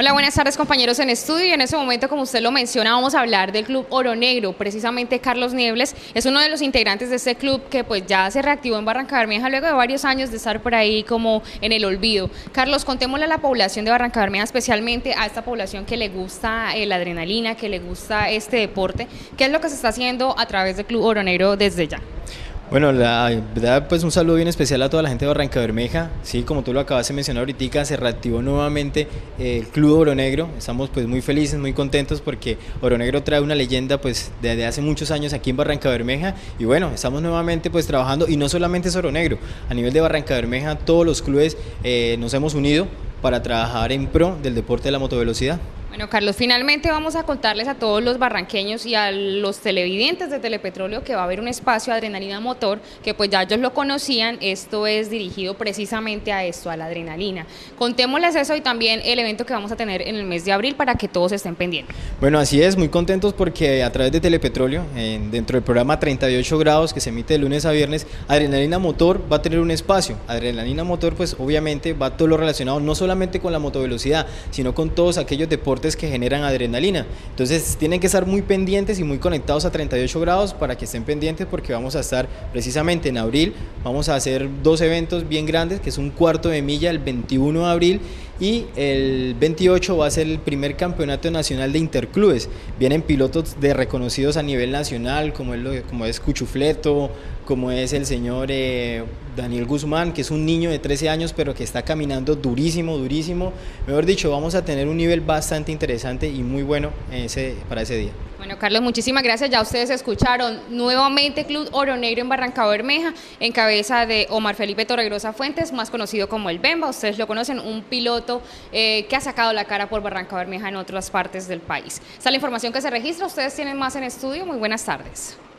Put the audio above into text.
Hola, buenas tardes compañeros en estudio y en este momento, como usted lo menciona, vamos a hablar del Club Oro Negro. Precisamente Carlos Niebles es uno de los integrantes de este club que pues ya se reactivó en Barrancabermeja luego de varios años de estar por ahí como en el olvido. Carlos, contémosle a la población de Barrancabermeja, especialmente a esta población que le gusta la adrenalina, que le gusta este deporte, ¿qué es lo que se está haciendo a través del Club Oro Negro desde ya? Bueno, la verdad, pues un saludo bien especial a toda la gente de Barrancabermeja. Sí, como tú lo acabas de mencionar ahorita, se reactivó nuevamente el Club Oro Negro. Estamos pues muy felices, muy contentos porque Oro Negro trae una leyenda pues desde hace muchos años aquí en Barrancabermeja y bueno, estamos nuevamente pues trabajando y no solamente es Oro Negro, a nivel de Barrancabermeja todos los clubes nos hemos unido para trabajar en pro del deporte de la motovelocidad. Bueno, Carlos, finalmente vamos a contarles a todos los barranqueños y a los televidentes de Telepetróleo que va a haber un espacio Adrenalina Motor, que pues ya ellos lo conocían. Esto es dirigido precisamente a esto, a la adrenalina. Contémosles eso y también el evento que vamos a tener en el mes de abril para que todos estén pendientes. Bueno, así es, muy contentos porque a través de Telepetróleo, dentro del programa 38 grados que se emite de lunes a viernes, Adrenalina Motor va a tener un espacio. Adrenalina Motor pues obviamente va todo lo relacionado no solamente con la motovelocidad, sino con todos aquellos deportes que generan adrenalina. Entonces tienen que estar muy pendientes y muy conectados a 38 grados para que estén pendientes porque vamos a estar precisamente en abril, vamos a hacer dos eventos bien grandes, que es un cuarto de milla el 21 de abril y el 28 va a ser el primer campeonato nacional de interclubes. Vienen pilotos de reconocidos a nivel nacional como es Cuchufleto, como es el señor Daniel Guzmán, que es un niño de 13 años pero que está caminando durísimo, durísimo. Mejor dicho, vamos a tener un nivel bastante interesante y muy bueno para ese día. Bueno, Carlos, muchísimas gracias. Ya ustedes escucharon nuevamente Club Oro Negro en Barrancabermeja, en cabeza de Omar Felipe Torregrosa Fuentes, más conocido como el Bemba. Ustedes lo conocen, un piloto que ha sacado la cara por Barrancabermeja en otras partes del país. Esta es la información que se registra. Ustedes tienen más en estudio. Muy buenas tardes.